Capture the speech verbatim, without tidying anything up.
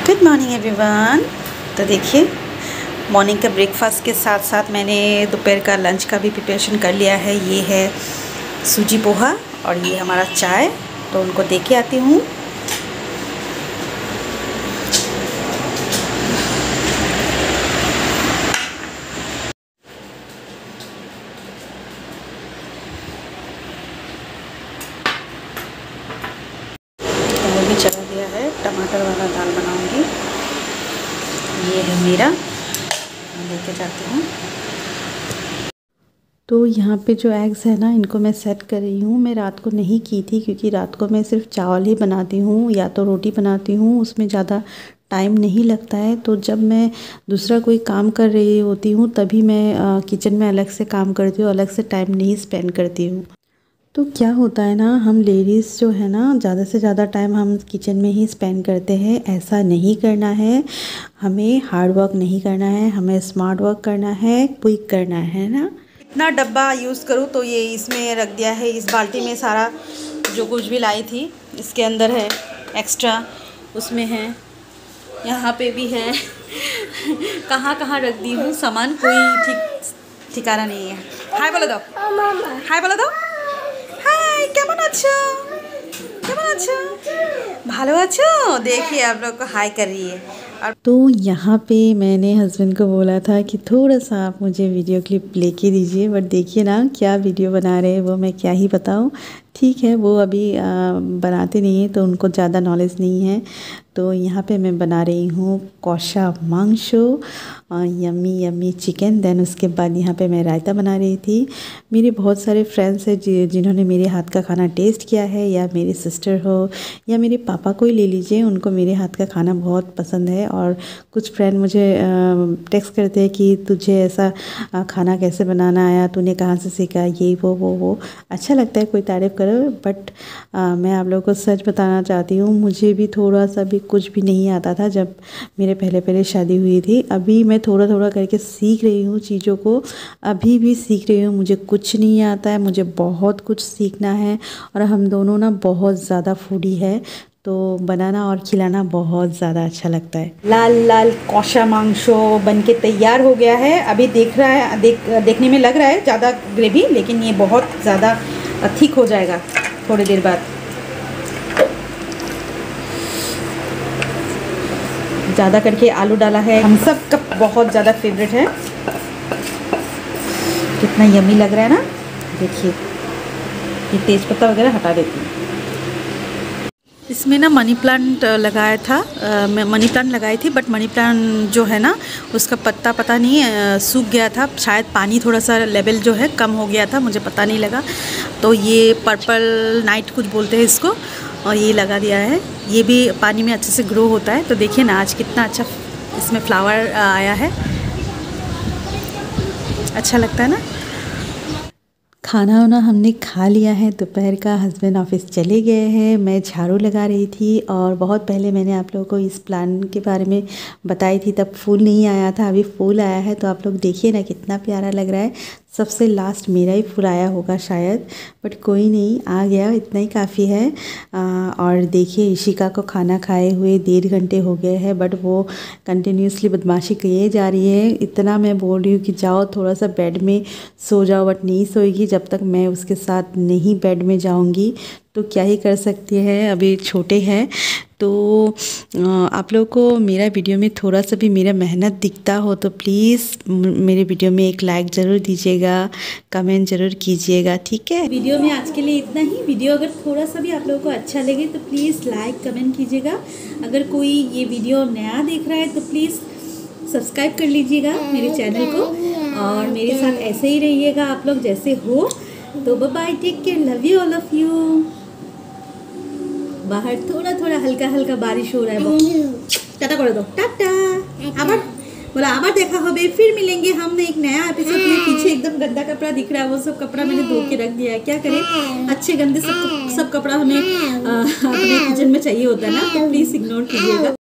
Good morning everyone. तो देखिए morning का ब्रेकफास्ट के साथ साथ मैंने दोपहर का लंच का भी प्रिपरेशन कर लिया है। ये है सूजी पोहा और ये हमारा चाय। तो उनको दे के आती हूँ। भी चला गया है, टमाटर वाला दाल बनाऊंगी। ये है मेरा, मैं लेके जाती हूँ। तो यहाँ पे जो एग्स है ना, इनको मैं सेट कर रही हूँ। मैं रात को नहीं की थी क्योंकि रात को मैं सिर्फ चावल ही बनाती हूँ या तो रोटी बनाती हूँ, उसमें ज़्यादा टाइम नहीं लगता है। तो जब मैं दूसरा कोई काम कर रही होती हूँ तभी मैं किचन में अलग से काम करती हूँ, अलग से टाइम नहीं स्पेंड करती हूँ। तो क्या होता है ना, हम लेडीज़ जो है ना ज़्यादा से ज़्यादा टाइम हम किचन में ही स्पेंड करते हैं। ऐसा नहीं करना है, हमें हार्ड वर्क नहीं करना है, हमें स्मार्ट वर्क करना है, क्विक करना है ना। इतना डब्बा यूज़ करूँ तो ये इसमें रख दिया है। इस बाल्टी में सारा जो कुछ भी लाई थी इसके अंदर है, एक्स्ट्रा उसमें है, यहाँ पे भी है। कहाँ कहाँ रख दी हूँ सामान, कोई ठीक ठिकाना नहीं है। हाय बोलो दो, हाय बोलो दो। কেমন আছো কেমন আছো ভালো আছো? देखिए आप लोग को हाय कर रही है। और तो यहाँ पे मैंने हस्बैंड को बोला था कि थोड़ा सा आप मुझे वीडियो क्लिप लेके दीजिए, बट देखिए ना क्या वीडियो बना रहे हैं वो, मैं क्या ही बताऊँ। ठीक है, वो अभी आ, बनाते नहीं हैं तो उनको ज़्यादा नॉलेज नहीं है। तो यहाँ पे मैं बना रही हूँ कौशा मांसो, यम्मी यम्मी चिकन। देन उसके बाद यहाँ पे मैं रायता बना रही थी। मेरे बहुत सारे फ्रेंड्स हैं जिन्होंने मेरे हाथ का खाना टेस्ट किया है, या मेरी सिस्टर हो या मेरे पापा को ही ले लीजिए, उनको मेरे हाथ का खाना बहुत पसंद है। और कुछ फ्रेंड मुझे टेक्स्ट करते हैं कि तुझे ऐसा खाना कैसे बनाना आया, तूने कहाँ से सीखा, ये वो वो वो अच्छा लगता है कोई तारीफ़ करो। बट मैं आप लोगों को सच बताना चाहती हूँ, मुझे भी थोड़ा सा भी कुछ भी नहीं आता था जब मेरे पहले पहले शादी हुई थी। अभी मैं थोड़ा थोड़ा करके सीख रही हूँ चीज़ों को, अभी भी सीख रही हूँ। मुझे कुछ नहीं आता है, मुझे बहुत कुछ सीखना है। और हम दोनों ना बहुत ज़्यादा फूडी है, तो बनाना और खिलाना बहुत ज़्यादा अच्छा लगता है। लाल लाल कौशा मांसो बन के तैयार हो गया है। अभी देख रहा है, देख देखने में लग रहा है ज़्यादा ग्रेवी, लेकिन ये बहुत ज़्यादा थिक हो जाएगा थोड़ी देर बाद। ज़्यादा करके आलू डाला है, हम सब का बहुत ज़्यादा फेवरेट है। कितना यम्मी लग रहा है ना। देखिए ये तेज पत्ता वगैरह हटा देती हूँ। इसमें ना मनी प्लांट लगाया था, आ, मैं मनी प्लांट लगाई थी, बट मनी प्लांट जो है ना उसका पत्ता पता नहीं आ, सूख गया था। शायद पानी थोड़ा सा लेवल जो है कम हो गया था, मुझे पता नहीं लगा। तो ये पर्पल नाइट कुछ बोलते हैं इसको, और ये लगा दिया है। ये भी पानी में अच्छे से ग्रो होता है। तो देखिए ना आज कितना अच्छा इसमें फ्लावर आया है, अच्छा लगता है ना। खाना वाना हमने खा लिया है दोपहर का। हस्बैंड ऑफिस चले गए हैं, मैं झाड़ू लगा रही थी। और बहुत पहले मैंने आप लोगों को इस प्लान के बारे में बताई थी, तब फूल नहीं आया था, अभी फूल आया है। तो आप लोग देखिए ना कितना प्यारा लग रहा है। सबसे लास्ट मेरा ही फूल आया होगा शायद, बट कोई नहीं, आ गया, इतना ही काफ़ी है। आ, और देखिए इशिका को खाना खाए हुए डेढ़ घंटे हो गए हैं, बट वो कंटिन्यूसली बदमाशी किए जा रही है। इतना मैं बोल रही हूँ कि जाओ थोड़ा सा बेड में सो जाओ, बट नहीं सोएगी जब तक मैं उसके साथ नहीं बेड में जाऊँगी। तो क्या ही कर सकती है, अभी छोटे हैं। तो आप लोगों को मेरा वीडियो में थोड़ा सा भी मेरा मेहनत दिखता हो तो प्लीज़ मेरे वीडियो में एक लाइक ज़रूर दीजिएगा, कमेंट ज़रूर कीजिएगा, ठीक है। वीडियो में आज के लिए इतना ही। वीडियो अगर थोड़ा सा भी आप लोगों को अच्छा लगे तो प्लीज़ लाइक कमेंट कीजिएगा। अगर कोई ये वीडियो नया देख रहा है तो प्लीज़ सब्सक्राइब कर लीजिएगा मेरे चैनल को, और मेरे साथ ऐसे ही रहिएगा आप लोग जैसे हो। तो bye bye, take care, love you all of you. बाहर थोड़ा थोड़ा हल्का हल्का बारिश हो रहा है। टाटा कर दो, टाटा। आबार बोला आबार देखा होबे, फिर मिलेंगे हम एक नया एपिसोड में। पीछे एकदम गंदा कपड़ा दिख रहा है, वो सब कपड़ा मैंने धो के रख दिया है। क्या करें, अच्छे गंदे सब सब कपड़ा हमें आ, अपने किचन में चाहिए होता है ना, तो प्लीज़ इग्नोर कीजिएगा।